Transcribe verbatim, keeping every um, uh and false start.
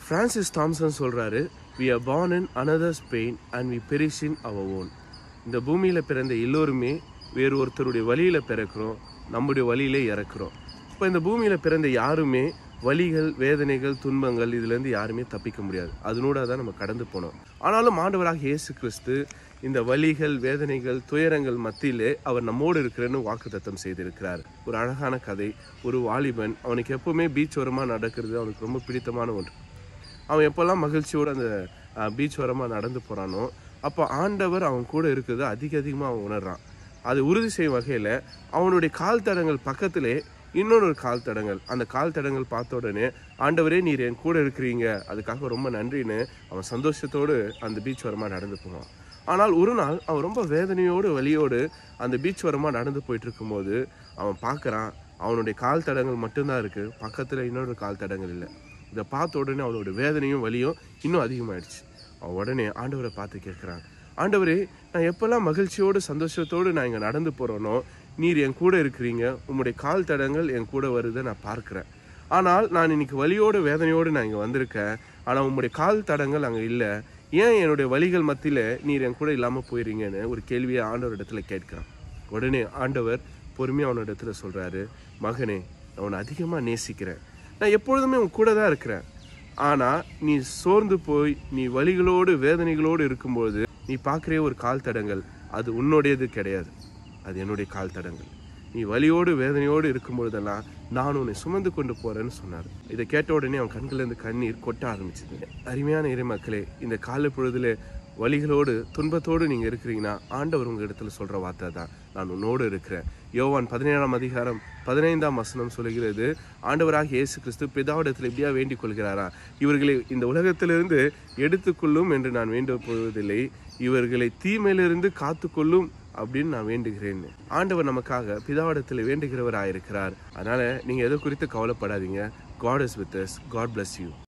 Francis Thompson சொல்றாரு, we are born in another's pain and we perish in our own. இந்த பூமியில பிறந்த எல்லோருமே வேறு ஒருத்தருடைய வழியில பிறக்கிறோம், நம்முடைய வழியிலே இறக்குறோம். இப்போ இந்த பூமியில பிறந்த யாருமே வலிகள், வேதனைகள், துன்பங்கள் இதுலேருந்து யாருமே தப்பிக்க முடியாது. அதனோட தான் நம்ம கடந்து போனோம். ஆனாலும் ஆண்டவராக இயேசு கிறிஸ்து இந்த வலிகள், வேதனைகள், துயரங்கள் மத்தியிலே அவர் நம்மோடு இருக்கிறேன்னு வாக்குத்தத்தம் செய்திருக்கிறார். ஒரு அழகான கதை. ஒரு வாலிபன், அவனுக்கு எப்பவுமே பீச் ஓரமாக நடக்கிறது அவனுக்கு ரொம்ப பிடித்தமான ஒன்று. அவன் எப்போல்லாம் மகிழ்ச்சியோடு அந்த பீச் ஓரமாக நடந்து போகிறானோ அப்போ ஆண்டவர் அவன் கூட இருக்கிறது அதிக அதிகமாக அவன் உணர்றான். அது உறுதி செய்யும் வகையில் அவனுடைய கால் தடங்கள் பக்கத்திலே இன்னொரு கால் தடங்கள், அந்த கால் தடங்கள் பார்த்த உடனே ஆண்டவரே நீர் என் கூட இருக்கிறீங்க, அதுக்காக ரொம்ப நன்றின்னு அவன் சந்தோஷத்தோடு அந்த பீச் ஓரமாக நடந்து போவான். ஆனால் ஒரு நாள் அவன் ரொம்ப வேதனையோடு வலியோடு அந்த பீச் ஓரமாக நடந்து போயிட்டு இருக்கும்போது அவன் பார்க்குறான், அவனுடைய கால் தடங்கள் மட்டும்தான் இருக்குது, பக்கத்தில் இன்னொரு கால் தடங்கள் இல்லை. இதை பார்த்த உடனே அவனோட வேதனையும் வலியும் இன்னும் அதிகமாகிடுச்சு. அவன் உடனே ஆண்டவரை பார்த்து கேட்குறான், ஆண்டவரே நான் எப்போல்லாம் மகிழ்ச்சியோடு சந்தோஷத்தோடு நான் இங்கே நடந்து போகிறேனோ நீர் என் கூட இருக்கிறீங்க, உங்களுடைய கால் தடங்கள் என் கூட வருதை நான் பார்க்குறேன். ஆனால் நான் இன்னைக்கு வலியோடு வேதனையோடு நான் இங்கே வந்திருக்கேன், ஆனால் உங்களுடைய கால் தடங்கள் அங்கே இல்லை, ஏன் என்னுடைய வலிகள் மத்தியில் நீர் என் கூட இல்லாமல் போயிடுறீங்கன்னு ஒரு கேள்வியை ஆண்டவர் இடத்துல கேட்குறான். உடனே ஆண்டவர் பொறுமையாக அவனோட இடத்துல சொல்கிறாரு, மகனே நான் உன்னை அதிகமாக நேசிக்கிறேன், நான் எப்பொழுதுமே உன் கூட தான் இருக்கிறேன். ஆனால் நீ சோர்ந்து போய் நீ வலிகளோடு வேதனைகளோடு இருக்கும்போது நீ பார்க்குறே ஒரு கால் தடங்கள், அது உன்னுடையது கிடையாது, அது என்னுடைய கால் தடங்கள். நீ வலியோடு வேதனையோடு இருக்கும்பொழுதெல்லாம் நான் உன்னை சுமந்து கொண்டு போகிறேன்னு சொன்னார். இதை கேட்ட உடனே அவன் கண்களிலிருந்து கண்ணீர் கொட்ட ஆரம்பிச்சது. அருமையான இறை மக்களே, இந்த காலை பொழுதுல வலிகளோடு துன்பத்தோடு நீங்கள் இருக்கிறீங்கன்னா ஆண்டவர் உங்கள் இடத்துல சொல்கிற வார்த்தை தான், நான் உன்னோடு இருக்கிறேன். யோவான் பதினேழாம் அதிகாரம் பதினைந்தாம் வசனம் சொல்கிறது, ஆண்டவராக இயேசு கிறிஸ்து பிதாவிடத்தில் இப்படியா வேண்டிக் கொள்கிறாரா, இவர்களை இந்த உலகத்திலிருந்து எடுத்துக்கொள்ளும் என்று நான் வேண்ட போவதில்லை, இவர்களை தீமையிலிருந்து காத்துக்கொள்ளும் அப்படின்னு நான் வேண்டுகிறேன். ஆண்டவர் நமக்காக பிதாவிடத்தில் வேண்டுகிறவராயிருக்கிறார். அதனால நீங்க எதை குறித்து கவலைப்படாதீங்க. God is with us. God bless you.